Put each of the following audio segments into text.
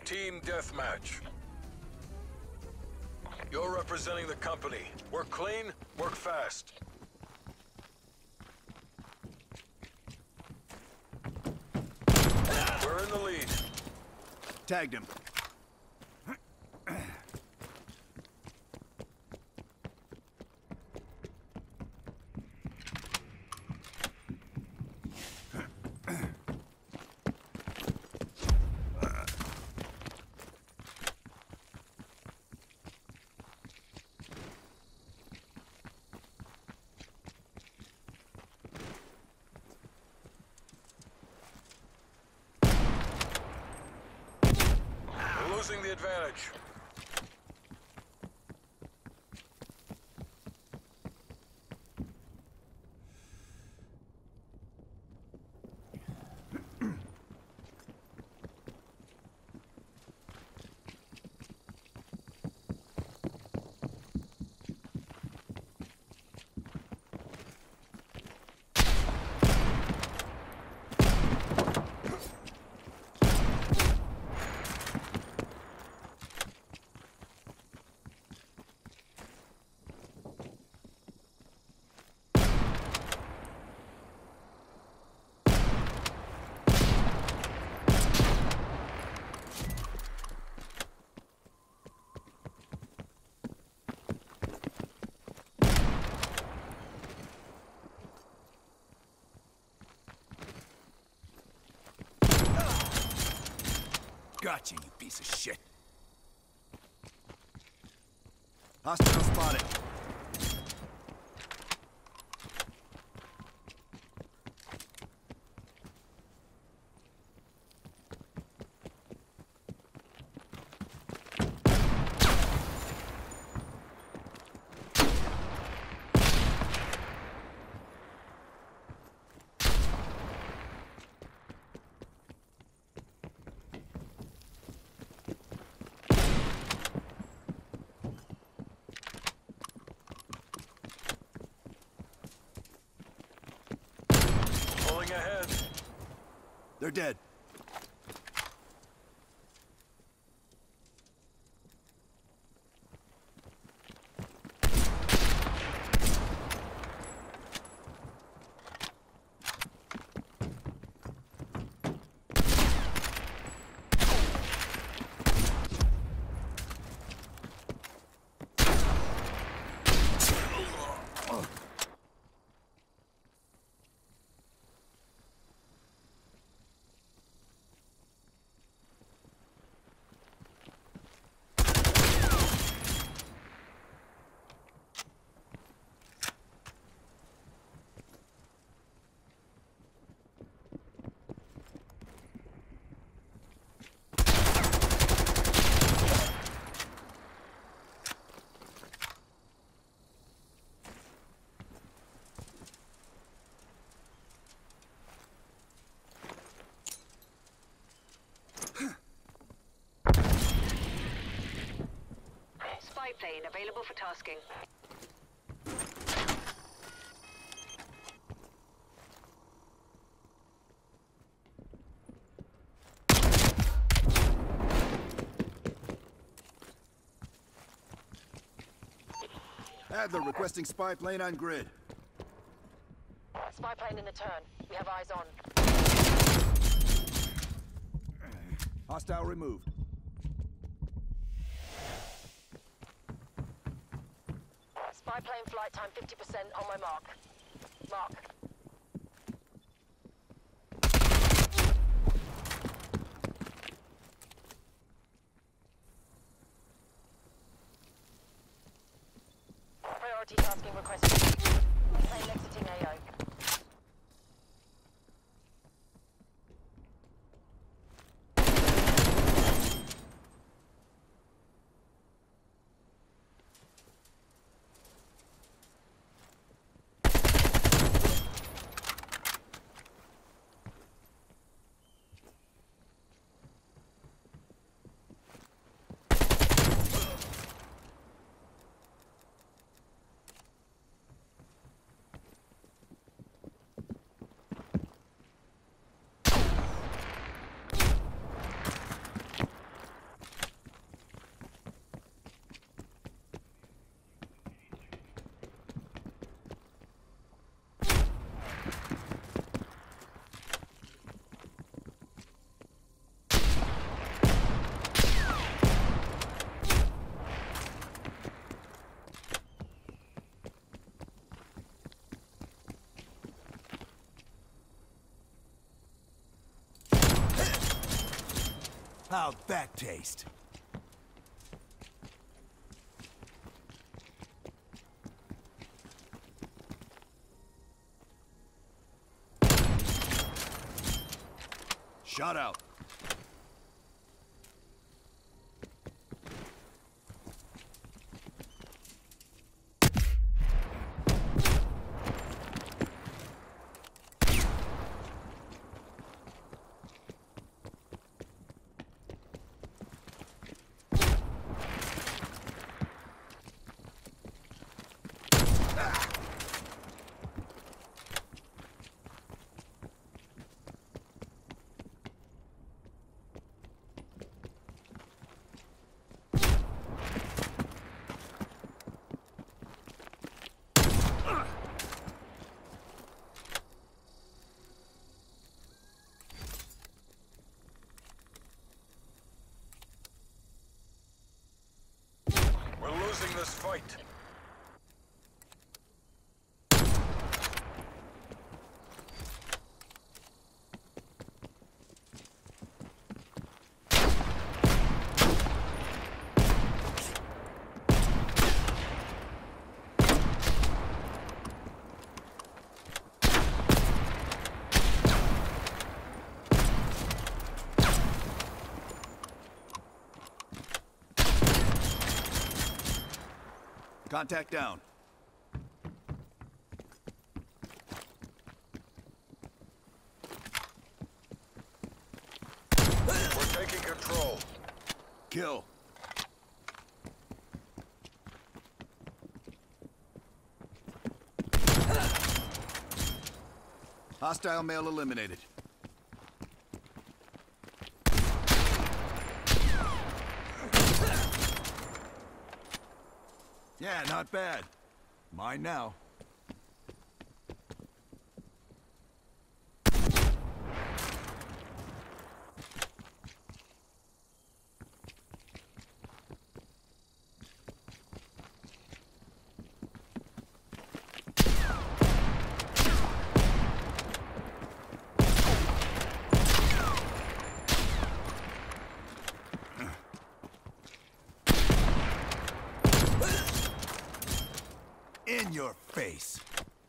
Team Deathmatch. You're representing the company. Work clean, work fast. We're in the lead. Tagged him. Losing the advantage. Gotcha, you piece of shit. Hostile spotted. Pulling ahead. They're dead. Spy plane available for tasking. Adler requesting spy plane on grid. Spy plane in the turn. We have eyes on. Hostile removed. Spy plane flight time 50% on my mark. Mark. Priority tasking requested. Plane exiting AO. How'd that taste? Shot out. We're losing this fight. Contact down. We're taking control. Kill. Hostile male eliminated. Yeah, not bad. Mine now. In your face.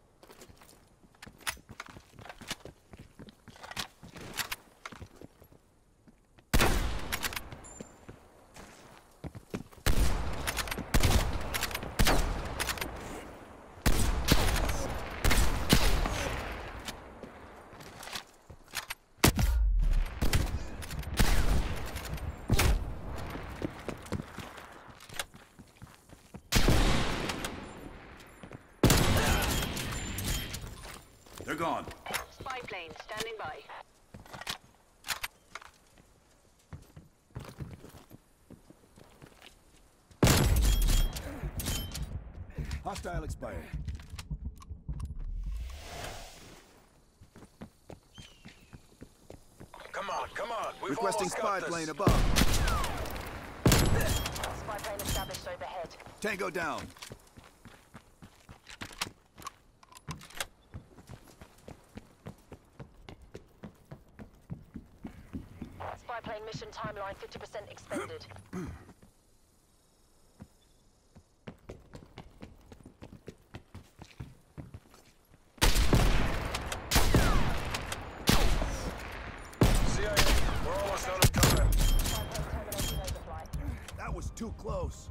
They're gone. Spy plane standing by. Hostile expired. Come on, come on. We've Requesting almost got spy this. plane above. Spy plane established overhead. Tango down. Spy plane mission timeline 50% expended. CIA, we're almost out of time. Spy plane terminating overflight. That was too close.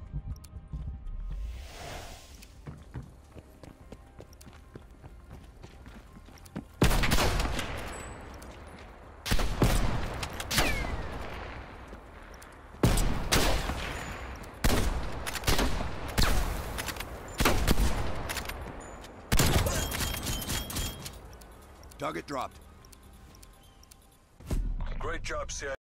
Target dropped. Great job, CIA.